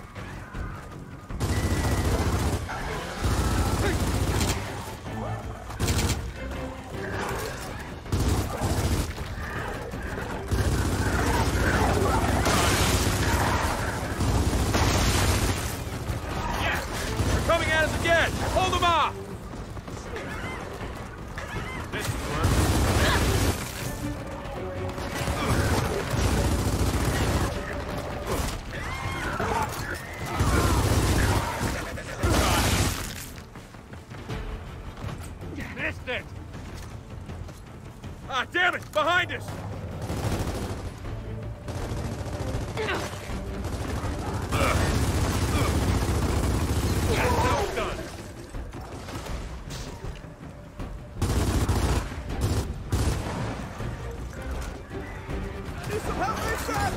Coming at us again! Hold them off! This is Missed it! Ah, damn it! Behind us! Now it's done. Need some help inside!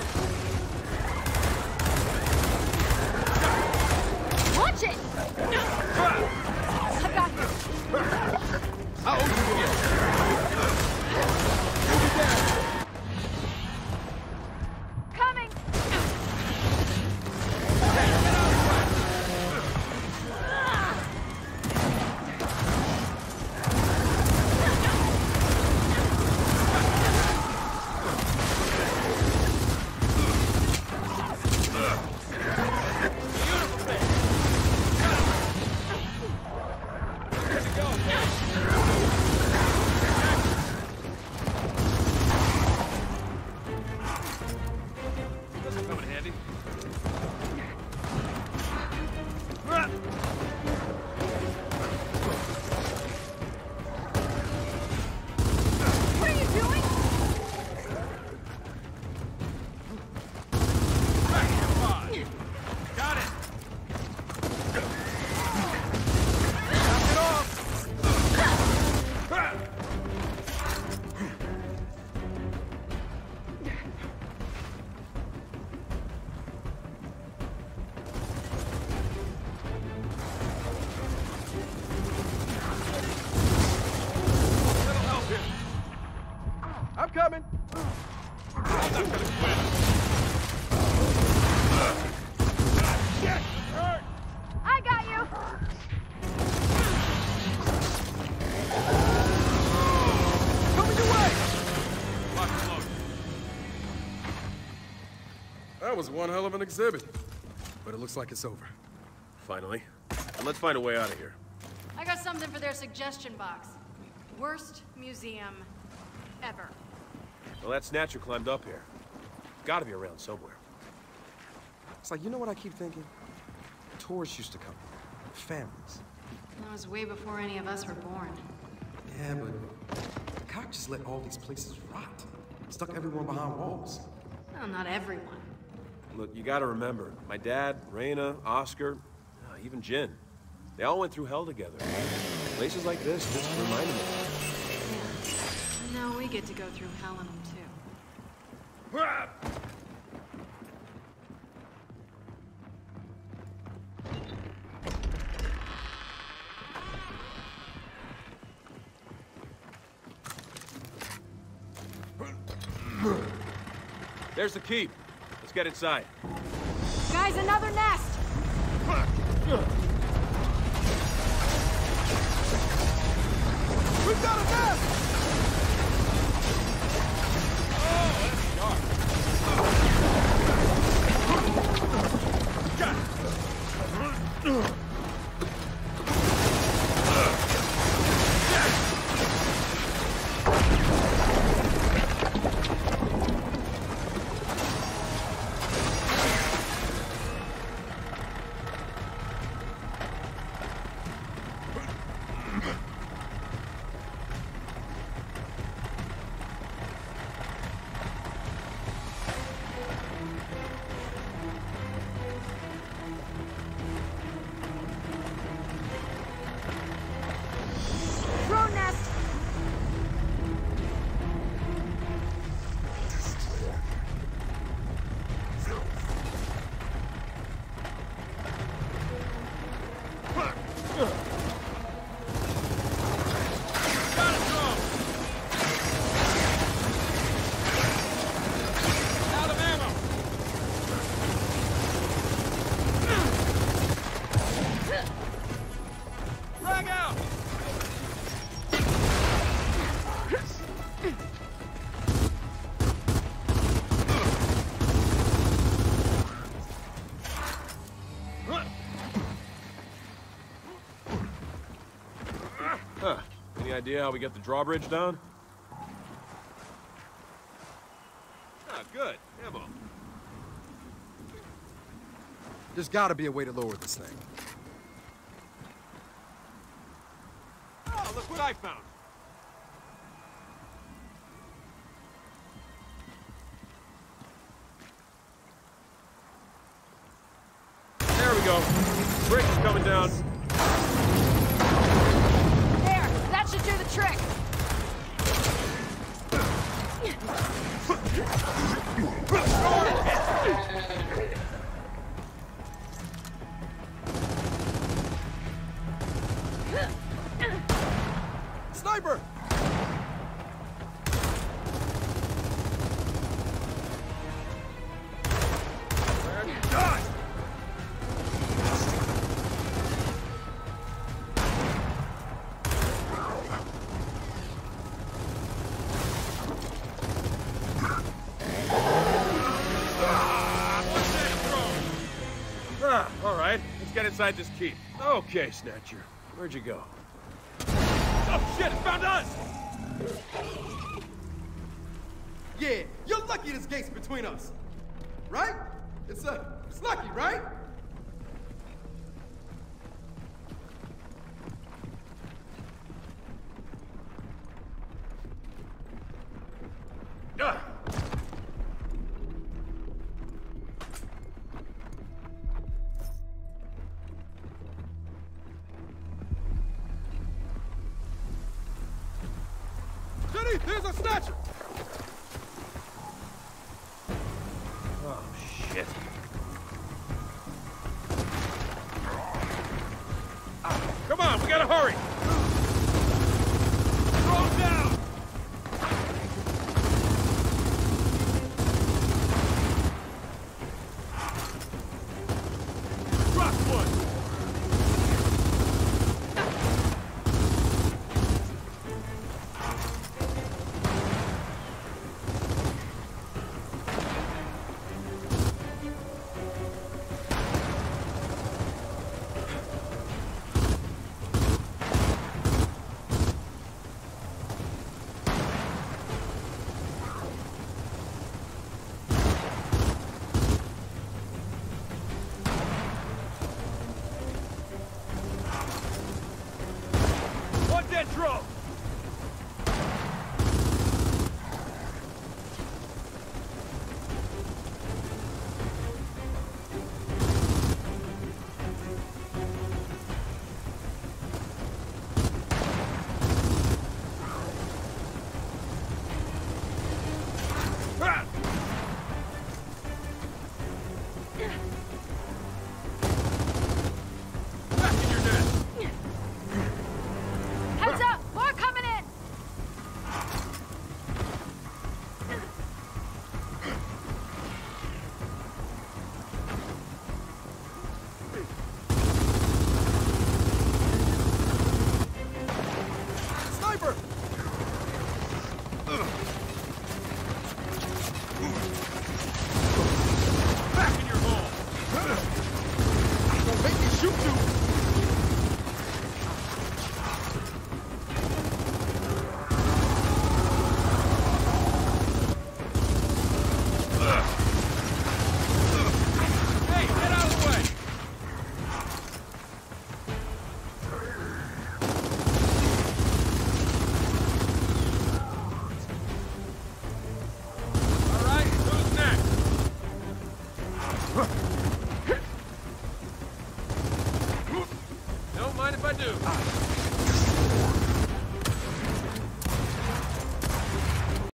Watch it! I got you. I'll open it. Coming! I'm coming. I'm not gonna quit. Shit! Hurt! I got you! Coming your way! Lock and load. That was one hell of an exhibit. But it looks like it's over. Finally. And let's find a way out of here. I got something for their suggestion box. Worst museum ever. Well, that Snatcher climbed up here. Gotta be around somewhere. It's like, you know what I keep thinking? Tourists used to come. Families. That was way before any of us were born. Yeah, but the cop just let all these places rot. Stuck everyone behind walls. Well, not everyone. Look, you gotta remember, my dad, Reyna, Oscar, uh, even Jin, they all went through hell together. Places like this just reminded me. Yeah. And now we get to go through hell in them, too. There's the keep. Let's get inside. Guys, another nest! We've got a nest! idea how we get the drawbridge down? Ah, good. Ammo. There's gotta be a way to lower this thing. Oh, look what I found! There we go. Bridge is coming down. There! That should do the trick! Sniper! Where you die? Ah, all right. Let's get inside this keep. Okay, Snatcher. Where'd you go? Oh, shit! It found us! Yeah, you're lucky this gate's between us. Right? It's, uh, it's lucky, right? Ah. Jenny, here's a snatcher! Oh, shit. Ah, come on, we gotta hurry!